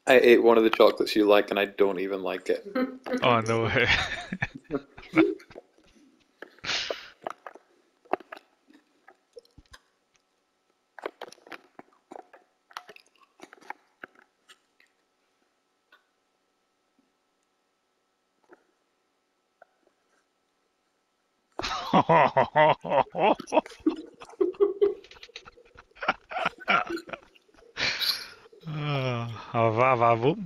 I ate one of the chocolates you like, and I don't even like it. Oh no way. Vavavuum.